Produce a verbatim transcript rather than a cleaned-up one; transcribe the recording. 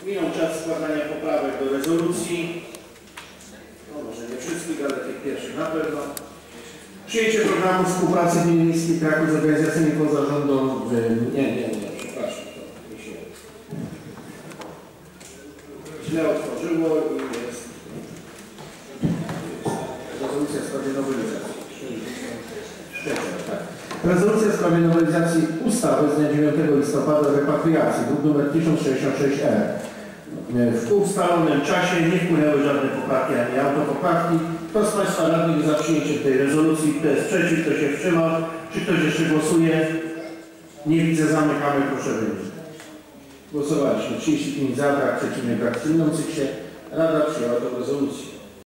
Minął czas składania poprawek do rezolucji. No może nie wszystkich, ale tych pierwszych na pewno. Przyjęcie programu współpracy gmin miejskich Kraków z organizacjami pozarządowymi. Nie, nie, nie, przepraszam. To mi się źle otworzyło i jest rezolucja w sprawie nowelizacji. Tak. Rezolucja w sprawie nowelizacji ustawy z dnia dziewiątego listopada o repatriacji, druk nr tysiąc sześćdziesiąt sześć R. W ustalonym czasie nie wpłynęły żadne poprawki ani autopoprawki. Kto z Państwa radnych jest za przyjęciem tej rezolucji? Kto jest przeciw? Kto się wstrzymał? Czy ktoś jeszcze głosuje? Nie widzę. Zamykamy. Proszę wyjść. Głosowaliśmy trzydzieści pięć za, brak przeciwnych, brak wstrzymujących się. Rada przyjęła tę rezolucję.